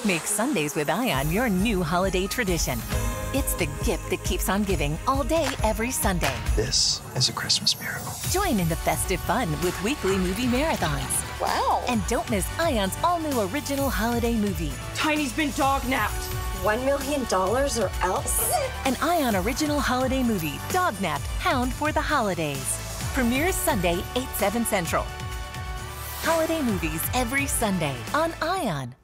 Make Sundays with Ion your new holiday tradition. It's the gift that keeps on giving all day, every Sunday. This is a Christmas miracle. Join in the festive fun with weekly movie marathons. Wow. And don't miss Ion's all-new original holiday movie. Tiny's been dognapped. $1 million or else? An Ion original holiday movie, Dognapped, Hound for the Holidays. Premieres Sunday, 8/7 Central. Holiday movies every Sunday on Ion.